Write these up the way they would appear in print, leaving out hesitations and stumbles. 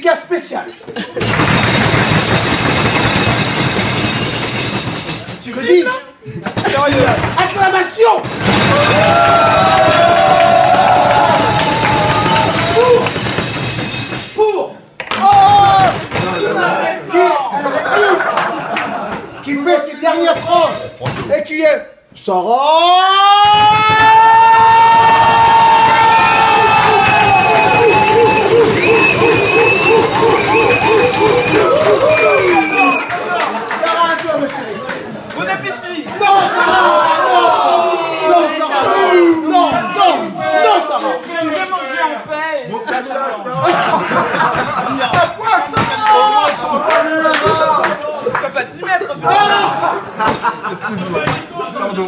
dédicace spéciale. Tu veux dire? Sérieux? Acclamation! Pour qui fait ses dernières phrases et qui est Sarah. Bon appétit! Non, Sarah! Non, Sarah! Non, Sarah! Je vais manger en paix! Je peux pas t'y mettre! Pardon.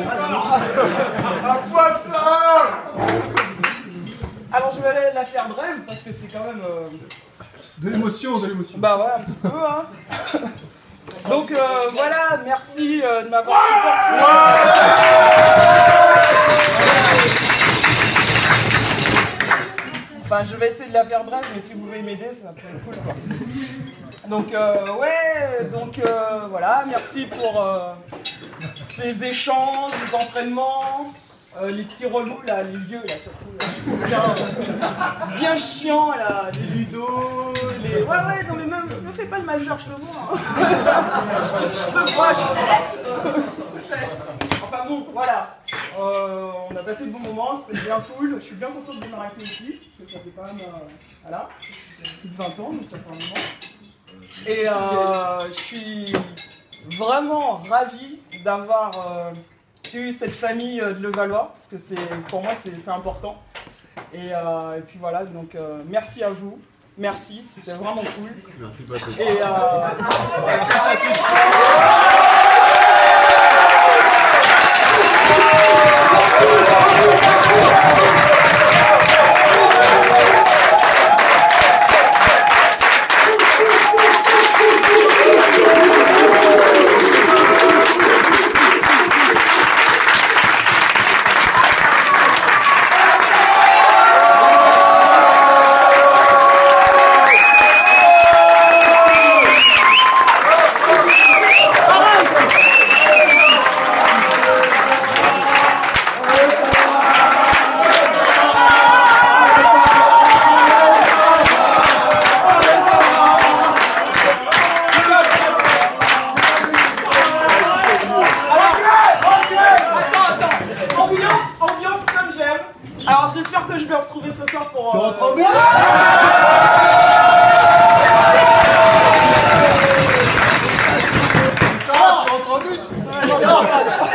Alors je vais aller la faire brève parce que c'est quand même... De l'émotion, de l'émotion. Bah ouais, un petit peu, hein. Donc voilà, merci de m'avoir supporté. Enfin, je vais essayer de la faire brève, mais si vous voulez m'aider, ça peut être cool, quoi. Donc voilà, merci pour ces échanges, les entraînements, les petits relous, là, les vieux, là, surtout. Là. Bien chiants, là, les ludos, les... Ouais, non mais même, ne fais pas le majeur, je te vois. Hein. Je te vois. Enfin bon, voilà. On a passé de bons moments, c'était bien cool. Je suis bien content de démarrer avec ici, parce que ça fait quand même, voilà, plus de 20 ans, donc ça fait un moment. Et je suis vraiment ravi d'avoir eu cette famille de Levallois, parce que pour moi c'est important. Et puis voilà, donc merci à vous, merci, c'était vraiment cool. Merci Patrick. Et alors j'espère que je vais retrouver ce soir pour... Tu rentres bien? Sarah, tu rentres en bus?